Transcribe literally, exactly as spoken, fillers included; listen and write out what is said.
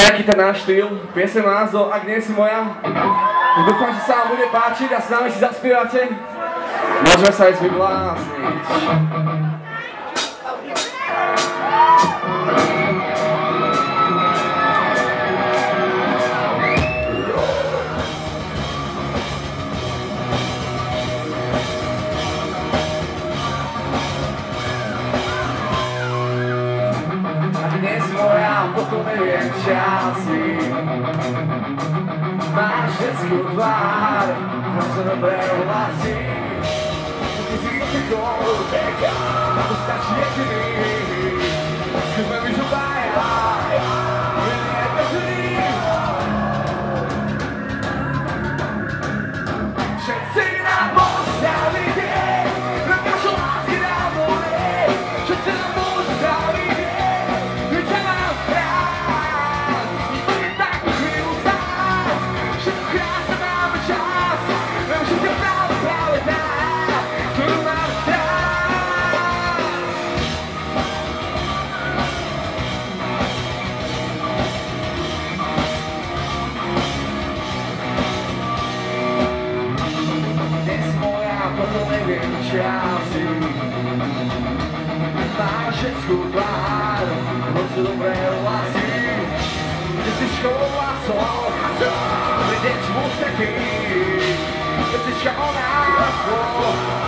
taký ten náš štýl, piesem má názov Ak nie si moja. Dúfam, že sa vám bude páčiť a s nami si zaspievate. Môžeme sa ísť vyblázniť. Dnes moja, potom neviem časy. Máš ženskú tvár, hrozne dobré hlasy. Ty si so všetkou teka, to stačí jediný. Skúsme byť obaja, nie každý. Všetci nám postavili deň, dokážu lásky nám bolieť. Všetci nám postavili deň. Časy. Máš ženskú tvár, hrozne dobré hlasy. Ty si školou hlasov, prídeš v ústretí. Ty si školou hlasov.